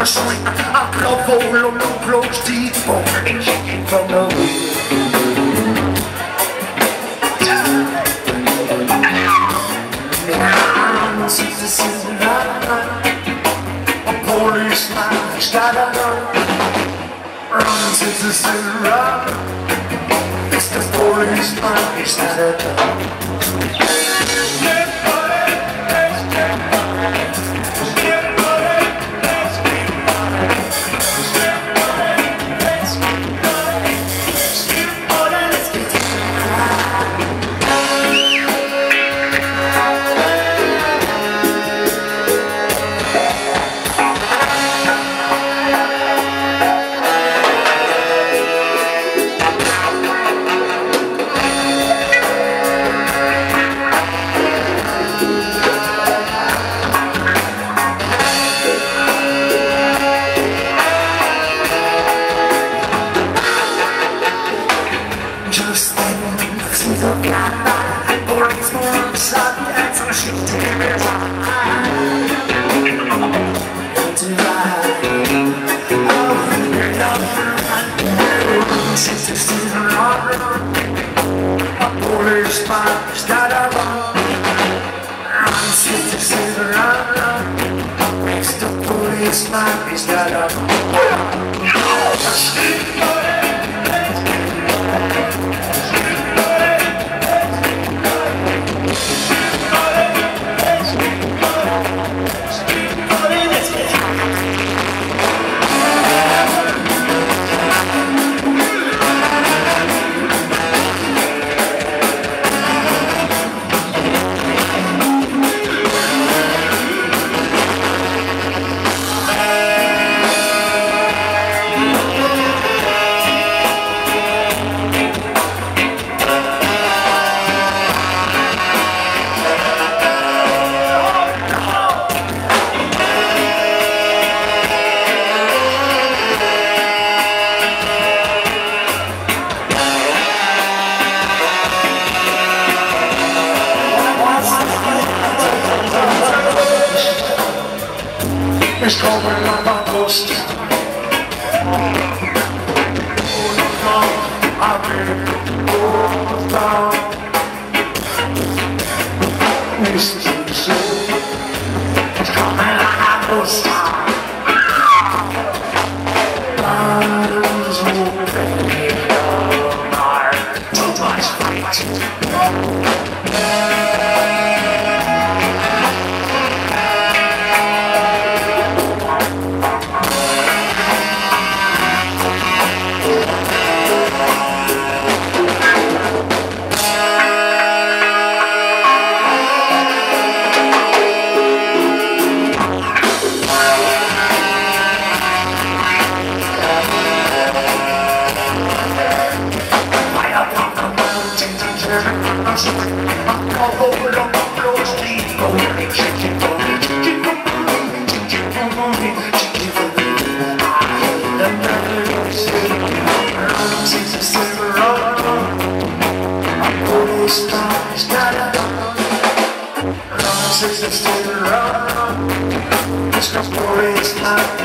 swing. I love all of the close teeth, and chicken from the wheel. She's a silver, a policeman, he's got a gun. Runs, she's a silver, it's the policeman, he's got a gun. Just then, see the black light, pouring smoke, sun, and some shooting in his eye. To ride, oh, you're young, since it's still around. A policeman is not around. Since it's still around, next to policeman is not around. It's coming like a ghost. Oh no, I've been down. It's coming like a ghost. Battles moving in the night. Too much fight. It's